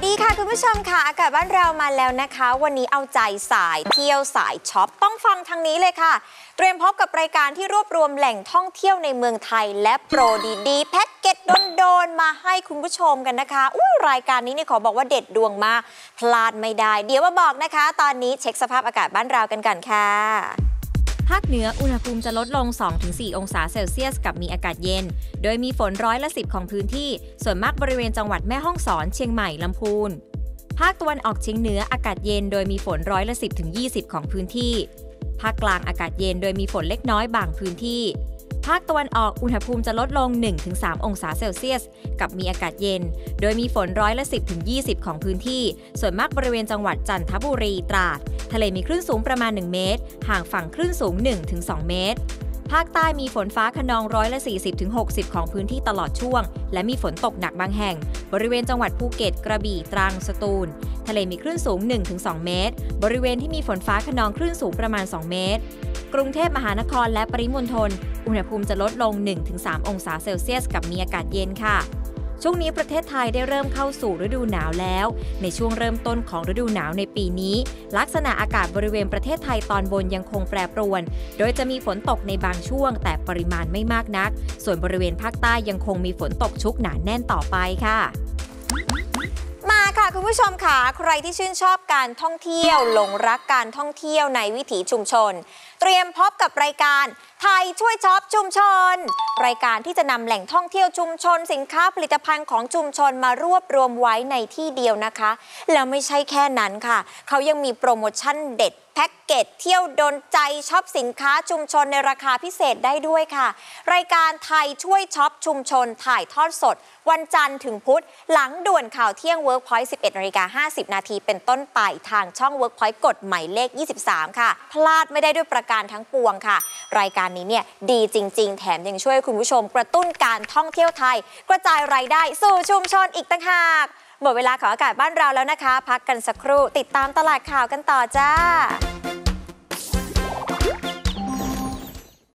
ดีค่ะคุณผู้ชมค่ะอากาศบ้านเรามาแล้วนะคะวันนี้เอาใจสายเที่ยวสายช็อปต้องฟังทางนี้เลยค่ะเตรียมพบกับรายการที่รวบรวมแหล่งท่องเที่ยวในเมืองไทยและโปรดีๆแพ็กเกจโดนๆมาให้คุณผู้ชมกันนะคะรายการนี้เนี่ยขอบอกว่าเด็ดดวงมากพลาดไม่ได้เดี๋ยวมาบอกนะคะตอนนี้เช็คสภาพอากาศบ้านเรากันก่อนค่ะภาคเหนืออุณหภูมิจะลดลง 2-4 องศาเซลเซียสกับมีอากาศเย็นโดยมีฝน10%ของพื้นที่ส่วนมากบริเวณจังหวัดแม่ฮ่องสอนเชียงใหม่ลำพูนภาคตะวันออกเฉียงเหนืออากาศเย็นโดยมีฝน10-20%ของพื้นที่ภาคกลางอากาศเย็นโดยมีฝนเล็กน้อยบางพื้นที่ภาคตะวันออกอุณหภูมิจะลดลง 1-3 องศาเซลเซียสกับมีอากาศเย็นโดยมีฝน10-20%ของพื้นที่ส่วนมากบริเวณจังหวัดจันทบุรีตราดทะเลมีคลื่นสูงประมาณ1เมตรห่างฝั่งคลื่นสูง 1-2 เมตรภาคใต้มีฝนฟ้าคะนอง40-60%ของพื้นที่ตลอดช่วงและมีฝนตกหนักบางแห่งบริเวณจังหวัดภูเก็ตกระบี่ตรังสตูลทะเลมีคลื่นสูง 1-2 เมตรบริเวณที่มีฝนฟ้าคะนองคลื่นสูงประมาณ2เมตรกรุงเทพมหานครและปริมณฑลอุณหภูมิจะลดลง 1-3 องศาเซลเซียสกับมีอากาศเย็นค่ะช่วงนี้ประเทศไทยได้เริ่มเข้าสู่ฤดูหนาวแล้วในช่วงเริ่มต้นของฤดูหนาวในปีนี้ลักษณะอากาศบริเวณประเทศไทยตอนบนยังคงแปรปรวนโดยจะมีฝนตกในบางช่วงแต่ปริมาณไม่มากนักส่วนบริเวณภาคใต้ยังคงมีฝนตกชุกหนาแน่นต่อไปค่ะมาค่ะคุณผู้ชมค่ะใครที่ชื่นชอบการท่องเที่ยวหลงรักการท่องเที่ยวในวิถีชุมชนเตรียมพบกับรายการไทยช่วยช็อปชุมชนรายการที่จะนำแหล่งท่องเที่ยวชุมชนสินค้าผลิตภัณฑ์ของชุมชนมารวบรวมไว้ในที่เดียวนะคะแล้วไม่ใช่แค่นั้นค่ะเขายังมีโปรโมชั่นเด็ดแพ็กเกจเที่ยวโดนใจช็อปสินค้าชุมชนในราคาพิเศษได้ด้วยค่ะรายการไทยช่วยช็อปชุมชนถ่ายทอดสดวันจันทร์ถึงพุธหลังด่วนข่าวเที่ยง Workpoint 11:50 น.เป็นต้นไปทางช่อง Workpoint กฎหมายเลข 23 ค่ะพลาดไม่ได้ด้วยประการทั้งปวงค่ะรายการนี้เนี่ยดีจริงๆแถมยังช่วยคุณผู้ชมกระตุ้นการท่องเที่ยวไทยกระจายรายได้สู่ชุมชนอีกต่างหากหมดเวลาของอากาศบ้านเราแล้วนะคะพักกันสักครู่ติดตามตลาดข่าวกันต่อจ้า